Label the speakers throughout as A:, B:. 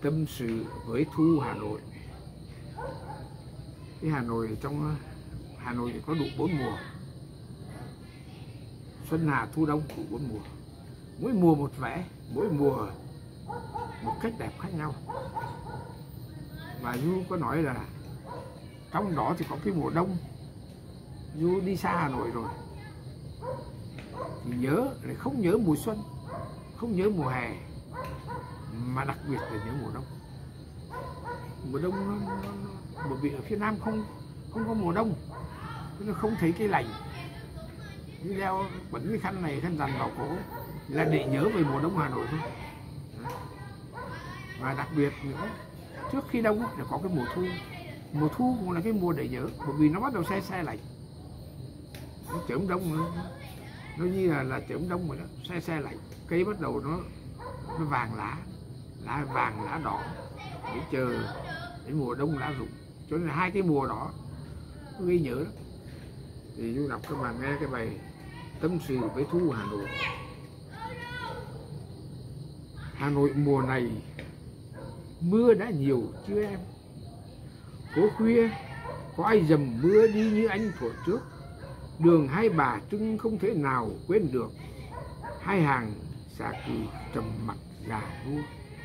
A: tâm sự với Thu Hà Nội. Cái Hà Nội, trong Hà Nội thì có đủ 4 mùa: xuân hạ thu đông, đủ 4 mùa. Mỗi mùa một vẻ, mỗi mùa một cách đẹp khác nhau. Và Du có nói là trong đó thì có cái mùa đông. Du đi xa Hà Nội rồi thì nhớ, lại không nhớ mùa xuân, không nhớ mùa hè, mà đặc biệt là nhớ mùa đông. Mùa đông bởi vì ở phía Nam không có mùa đông, nó không thấy cái lạnh. Như đeo bẩn cái khăn này, khăn rằn vào cổ là để nhớ về mùa đông Hà Nội thôi. Và đặc biệt nữa, trước khi đông là có cái mùa thu. Mùa thu cũng là cái mùa để nhớ, bởi vì nó bắt đầu se lạnh. Nó chớm đông, nó như là chớm đông rồi đó, se lạnh. Cây bắt đầu nó vàng lá vàng lá đỏ để chờ đến mùa đông lá rụng. Cho nên là hai cái mùa đó nó gây nhớ lắm. Thì Du đọc các bạn nghe cái bài Tâm sự với Thu Hà Nội. Hà Nội mùa này mưa đã nhiều chưa em? Phố khuya có ai dầm mưa đi như anh thuở trước. Đường Hai Bà Trưng không thể nào quên được. Hai hàng xà cừ trầm mặc già nua.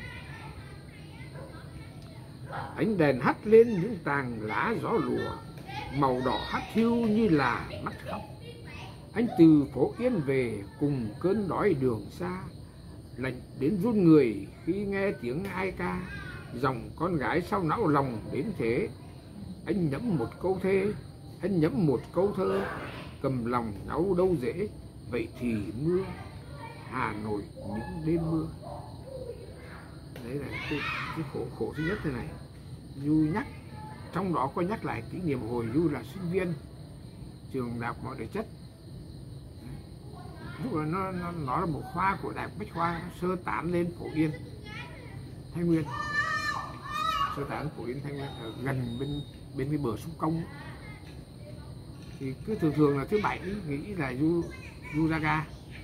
A: Ánh đèn hắt lên những tàng lá gió lùa, màu đỏ hắt hiu như là mắt khóc. Anh từ phố Yên về cùng cơn đói đường xa, lạnh đến run người khi nghe tiếng ai ca. Dòng con gái sao não lòng đến thế. Anh nhẫm một câu thê, anh nhẫm một câu thơ, cầm lòng nhau đâu dễ. Vậy thì mưa Hà Nội những đêm mưa. Đấy là cái khổ thứ nhất thế này. Du nhắc, trong đó có nhắc lại kỷ niệm hồi Du là sinh viên trường Đại học Mọi Địa Chất. Lúc đó nó là một khoa của Đại học Bách Khoa, sơ tán lên Phổ Yên, Thái Nguyên. Sơ tán Phổ Yên, Thái Nguyên ở gần bên cái bờ sông Công. Thì cứ thường là thứ bảy nghĩ là Du ra ga.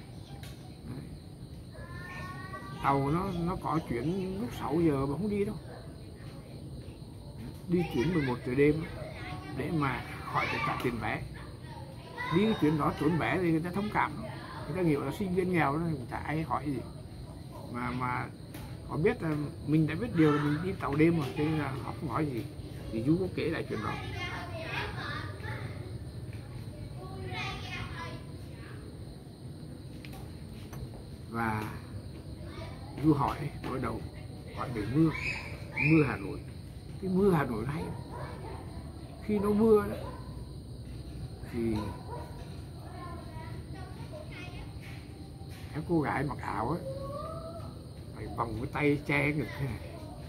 A: Tàu nó có chuyến lúc 6 giờ mà không đi đâu. Đi chuyến 11 giờ đêm để mà khỏi phải trả tiền vé. Đi cái chuyến đó trốn vé thì người ta thông cảm, người ta hiểu là sinh viên nghèo đó, người ta ai hỏi gì mà họ biết là mình đã biết điều là mình đi tàu đêm rồi, cho nên là họ không hỏi gì. Thì Du có kể lại chuyện đó. Và Du hỏi đối đầu, hỏi về mưa Hà Nội. Cái mưa Hà Nội hay, khi nó mưa đó thì các cô gái mặc áo ấy phải vòng cái tay che ngực thế này.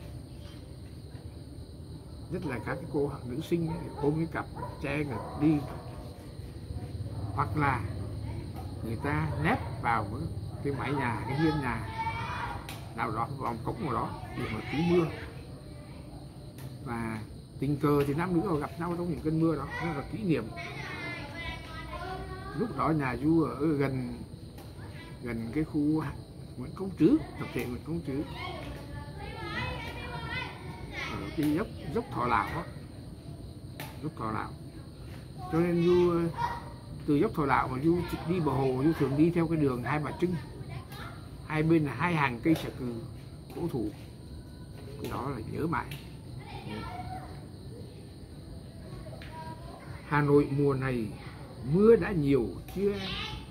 A: Nhất là các cái cô nữ sinh ấy, ôm cái cặp che ngực đi. Hoặc là người ta nép vào cái mái nhà, cái hiên nhà nào đó, vòng cống nào đó để mà trú mưa. Và tình cờ thì nam nữ gặp nhau trong những cơn mưa đó, rất là kỷ niệm. Lúc đó nhà Du ở gần cái khu Nguyễn Công Trứ, tập thể Nguyễn Công Trứ, ở cái dốc Thọ Lão đó. Dốc Thọ Lão. Cho nên Du từ dốc Thọ Lão mà Du đi bờ hồ, Du thường đi theo cái đường Hai Bà Trưng. Hai bên là hai hàng cây xà cừ cổ thụ. Cái đó là nhớ mãi. Hà Nội mùa này mưa đã nhiều chưa em?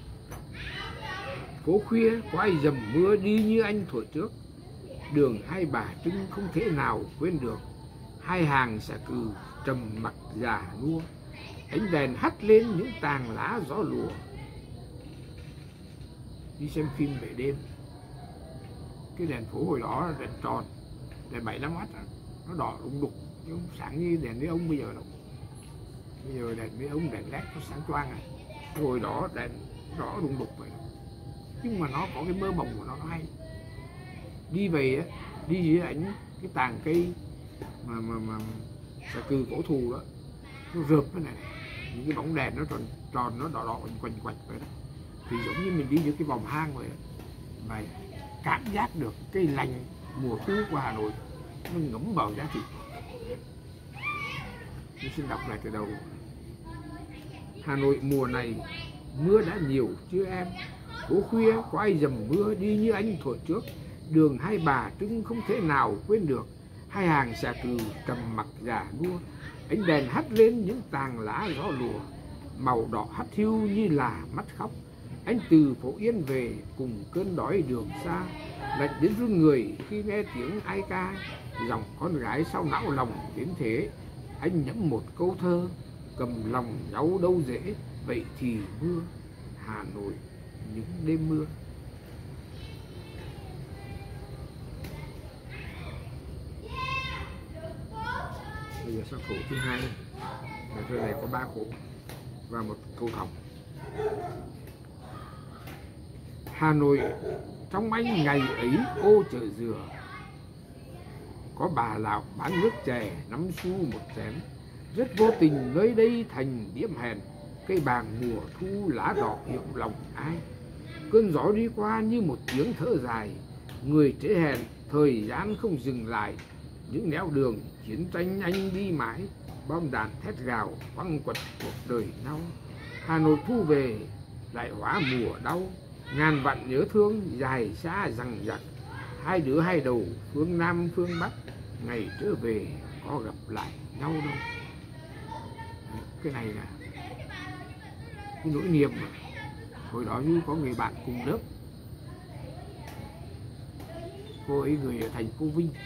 A: Phố khuya có ai dầm mưa đi như anh thuở trước. Đường Hai Bà Trưng không thể nào quên được. Hai hàng xà cừ trầm mặc già nua. Ánh đèn hắt lên những tàng lá gió lùa. Đi xem phim về đêm, cái đèn phố hồi đó là đèn tròn, đèn 7-5 mắt, nó đỏ đùng đục, chứ không sáng như đèn với ông bây giờ đâu. Bây giờ đèn với ông, đèn led nó sáng choang này. Hồi đó đèn đỏ đùng đục vậy. Nhưng mà nó có cái mơ mộng của nó hay. Đi về á, đi dưới ảnh cái tàng cây mà xà cừ cổ thụ đó, nó rợp cái này, những cái bóng đèn nó tròn nó đỏ quanh vậy đó. Thì giống như mình đi giữa cái vòng hang vậy đó. Mà cảm giác được cái lành mùa thu của Hà Nội. nó ngấm vào giá trị. Tôi xin đọc lại từ đầu. Hà Nội mùa này mưa đã nhiều chưa em? Phố khuya có ai dầm mưa đi như anh thuở trước. Đường Hai Bà Trưng không thể nào quên được. Hai hàng xà cừ trầm mặc già nua. Ánh đèn hắt lên những tàng lá gió lùa. Màu đỏ hắt hiu như là mắt khóc. Anh từ phố Yên về cùng cơn đói đường xa. Lạnh đến run người khi nghe tiếng ai ca. Dòng con gái sau não lòng đến thế. Anh nhẫm một câu thơ. Cầm lòng nhau đâu dễ. Vậy thì mưa Hà Nội những đêm mưa. Bây giờ sang khổ thứ hai. Bài thơ này có 3 khổ và một câu thòng. Hà Nội trong anh ngày ấy ô chợ dừa. Có bà lão bán nước chè 5 xu một chén. Rất vô tình nơi đây thành điểm hẹn. Cây bàng mùa thu lá đỏ hiệu lòng ai. Cơn gió đi qua như một tiếng thở dài. Người trễ hẹn thời gian không dừng lại. Những nẻo đường chiến tranh anh đi mãi. Bom đạn thét gào quăng quật cuộc đời nhau. Hà Nội thu về lại hóa mùa đau. Ngàn vạn nhớ thương dài xa rằng dặc. Hai đứa hai đầu phương Nam phương Bắc. Ngày trở về có gặp lại nhau đâu. Cái này là cái nỗi niềm mà. Hồi đó như có người bạn cùng lớp. Cô ấy người ở thành phố Vinh.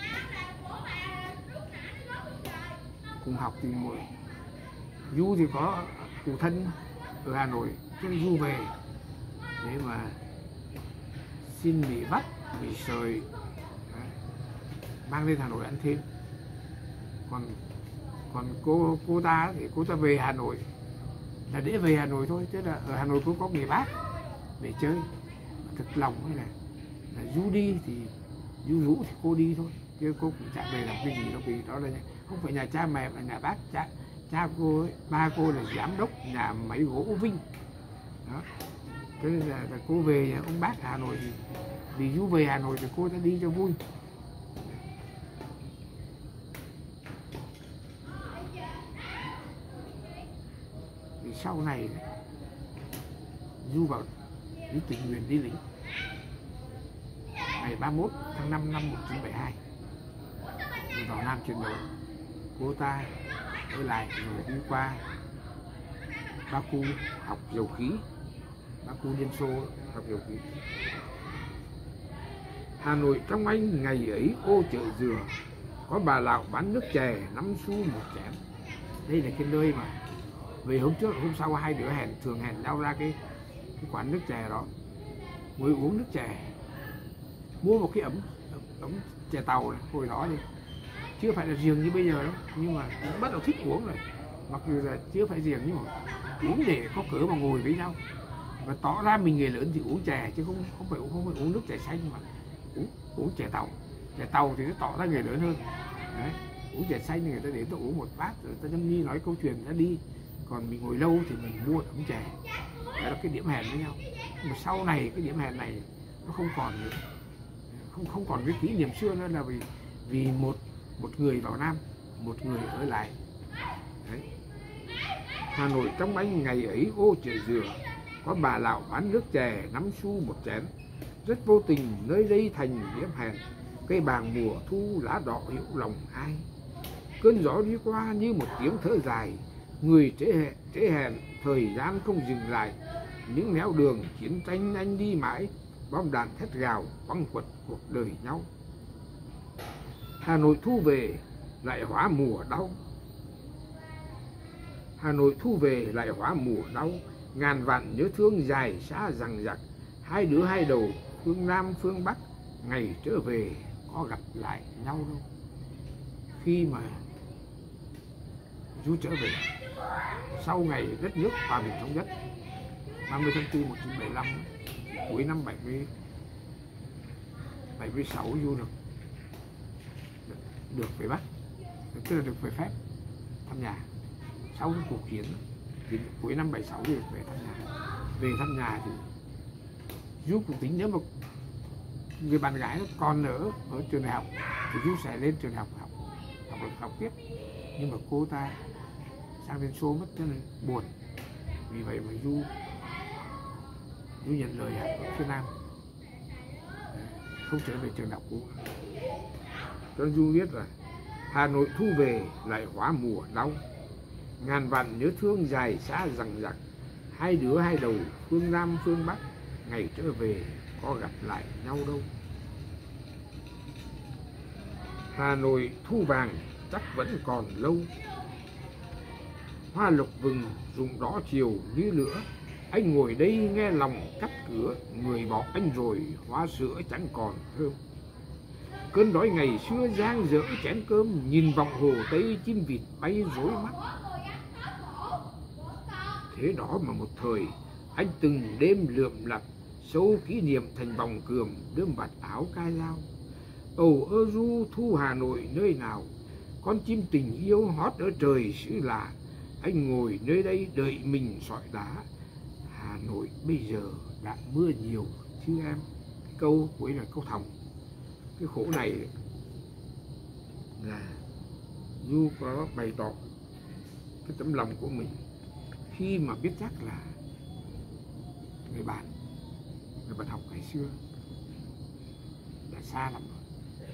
A: Cùng học thì mỗi Du thì có cụ thân ở Hà Nội, cho nên Du về để mà xin bị bắt, bị sời, mang lên Hà Nội ăn thêm. Còn cô ta thì cô ta về Hà Nội là để về Hà Nội thôi, chứ là ở Hà Nội cũng có người bác để chơi. Thực lòng hay là Du đi thì Du rủ thì cô đi thôi, chứ cô cũng chẳng về làm cái gì đâu, vì đó là không phải nhà cha mẹ mà nhà bác. Cha cô ấy, ba cô là giám đốc nhà máy gỗ Vinh đó. Thế nên là cô về nhà ông bác Hà Nội thì vì Du về Hà Nội thì cô ta đi cho vui. Thì sau này Du vào Du tình nguyện đi lính ngày 31 tháng 5 năm 1972 vào Nam chiến đấu. Cô ta ở lại rồi đi qua Baku học dầu khí, Baku Liên Xô học dầu khí. Hà Nội trong anh ngày ấy ô chợ dừa. Có bà lão bán nước chè 5 xu một chén. Đây là cái nơi mà về hôm trước hôm sau hai đứa thường hẹn nhau ra cái quán nước chè đó, ngồi uống nước chè, mua một cái ấm chè tàu này. Hồi đó thì chưa phải là riêng như bây giờ đâu, nhưng mà bắt đầu thích uống rồi. Mặc dù là chưa phải riêng nhưng mà uống để có cỡ mà ngồi với nhau và tỏ ra mình người lớn thì uống chè, chứ không phải uống nước chè xanh mà uống chè tàu. Chè tàu thì nó tỏ ra người lớn hơn. Đấy. Uống chè xanh thì người ta đến ta uống một bát rồi ta nhâm nhi nói câu chuyện ta đi. Còn mình ngồi lâu thì mình mua ấm chè. Đó là cái điểm hẹn với nhau. Nhưng mà sau này cái điểm hẹn này nó không còn nữa, không còn cái kỷ niệm xưa nữa, là vì một người vào Nam, một người ở lại. Đấy. Hà Nội trong anh ngày ấy ô chợ dừa. Có bà lão bán nước chè 5 xu một chén. Rất vô tình nơi đây thành điểm hẹn. Cây bàng mùa thu lá đỏ hiệu lòng ai. Cơn gió đi qua như một tiếng thở dài. Người trễ hẹn thời gian không dừng lại. Những nẻo đường chiến tranh anh đi mãi. Bom đạn thét gào quăng quật cuộc đời nhau. Hà Nội thu về lại hóa mùa đau. Hà Nội thu về lại hóa mùa đau. Ngàn vạn nhớ thương dài xa rằng dặc. Hai đứa hai đầu phương Nam phương Bắc. Ngày trở về có gặp lại nhau đâu. Khi mà Du trở về sau ngày đất nước hòa bình thống nhất 30 tháng 4 1975, cuối năm 76 Du được về Bắc, tức là được về phép thăm nhà. Sau cái cuộc chiến thì cuối năm 76 được về thăm nhà. Về thăm nhà thì Du cũng tính nếu mà người bạn gái nó còn ở trường đại học thì Du sẽ lên trường đại học học tiếp, nhưng mà cô ta sang Liên Xô mất cho nên buồn. Vì vậy mà Du nhận lời ở phía Nam, không trở về trường học cũ. Cho nên Du viết là Hà Nội thu về lại hóa mùa đau, ngàn vạn nhớ thương dài xa rằng rặc, hai đứa hai đầu phương Nam phương Bắc, ngày trở về có gặp lại nhau đâu. Hà Nội thu vàng chắc vẫn còn lâu, hoa lục vừng rụng đỏ chiều như lửa, anh ngồi đây nghe lòng cắt cửa, người bỏ anh rồi hoa sữa chẳng còn thơm. Cơn đói ngày xưa giang dở chén cơm, nhìn vọng hồ Tây chim vịt bay rối mắt. Thế đó mà một thời anh từng đêm lượm lặt, sâu kỷ niệm thành vòng cườm, đơm vạt áo ca dao. Ầu ơ ru thu Hà Nội nơi nào, con chim tình yêu hót ở trời xứ lạ, anh ngồi nơi đây đợi mình sỏi đá. Hà Nội bây giờ đã mưa nhiều chứ em. Câu cuối là câu thòng. Cái khổ này là Du có bày tỏ cái tấm lòng của mình khi mà biết chắc là người bạn học ngày xưa đã xa lắm rồi,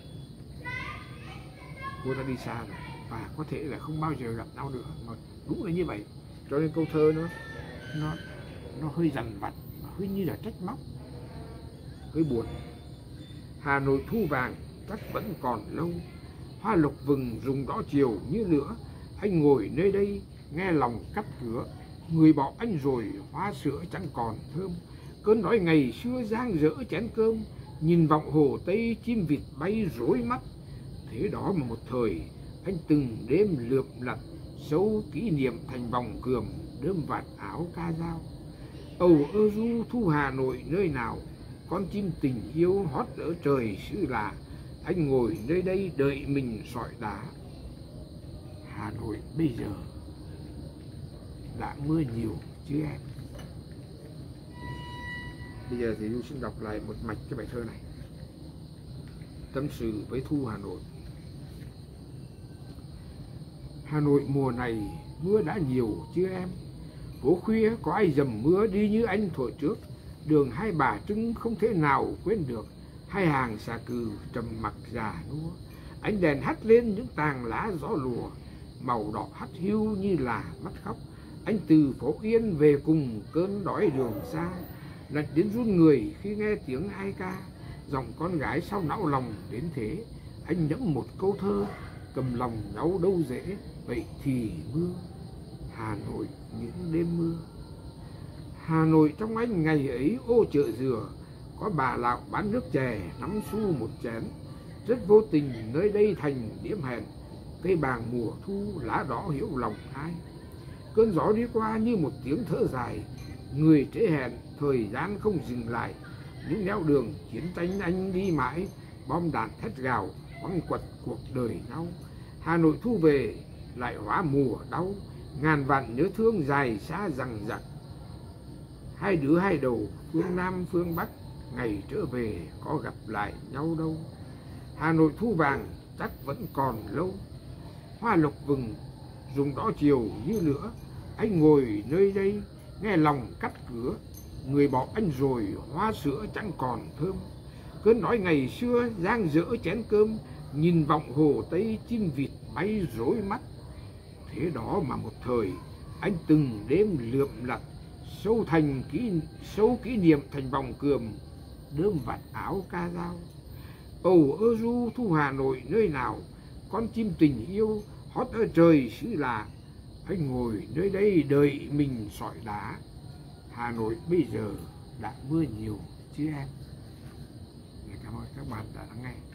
A: cô ta đi xa rồi và có thể là không bao giờ gặp nhau nữa, mà đúng là như vậy. Cho nên câu thơ nó hơi dằn vặt, hơi như là trách móc, hơi buồn. Hà Nội thu vàng chắc vẫn còn lâu, hoa lục vừng rụng đỏ chiều như lửa, anh ngồi nơi đây nghe lòng cắt cửa, người bỏ anh rồi hoa sữa chẳng còn thơm. Cơn đói ngày xưa giang dở chén cơm, nhìn vọng hồ Tây chim vịt bay rối mắt. Thế đó mà một thời anh từng đêm lượm lặt, sâu kỷ niệm thành vòng cườm, đơm vạt áo ca dao. Ầu ơ ru thu Hà Nội nơi nào, con chim tình yêu hót ở trời xứ lạ, anh ngồi nơi đây đợi mình sỏi đá. Hà Nội bây giờ đã mưa nhiều chứ em. Bây giờ thì Du xin đọc lại một mạch cái bài thơ này. Tâm sự với thu Hà Nội. Hà Nội mùa này mưa đã nhiều chứ em. Phố khuya có ai dầm mưa đi như anh thổi trước, đường Hai Bà Trưng không thể nào quên được, hai hàng xà cừ trầm mặc già nua. Ánh đèn hắt lên những tàng lá gió lùa, màu đỏ hắt hiu như là mắt khóc. Anh từ phố Yên về cùng cơn đói đường xa, lạnh đến run người khi nghe tiếng ai ca. Giọng con gái sao não lòng đến thế, anh nhẫm một câu thơ, cầm lòng nhau đâu dễ. Vậy thì mưa, Hà Nội những đêm mưa. Hà Nội trong anh ngày ấy ô chợ dừa, có bà lão bán nước chè 5 xu một chén. Rất vô tình nơi đây thành điểm hẹn, cây bàng mùa thu lá đỏ hiểu lòng ai. Cơn gió đi qua như một tiếng thở dài, người trễ hẹn thời gian không dừng lại. Những nẻo đường chiến tranh anh đi mãi, bom đạn thét gào quăng quật cuộc đời nhau. Hà Nội thu về lại hóa mùa đau, ngàn vạn nhớ thương dài xa rằng rặc, hai đứa hai đầu phương Nam phương Bắc, ngày trở về có gặp lại nhau đâu. Hà Nội thu vàng chắc vẫn còn lâu, hoa lục vừng rụng đỏ chiều như lửa, anh ngồi nơi đây nghe lòng cắt cửa, người bỏ anh rồi hoa sữa chẳng còn thơm. Cơn đói ngày xưa giang dở chén cơm, nhìn vọng hồ Tây chim vịt bay rối mắt. Thế đó mà một thời anh từng đêm lượm lặt, sâu kỷ niệm thành vòng cườm, đơm vạt áo ca dao. Ầu ơ ru thu Hà Nội nơi nào, con chim tình yêu hót ở trời xứ lạ, anh ngồi nơi đây đợi mình sỏi đá. Hà Nội bây giờ đã mưa nhiều chứ em. Cảm ơn các bạn đã lắng nghe.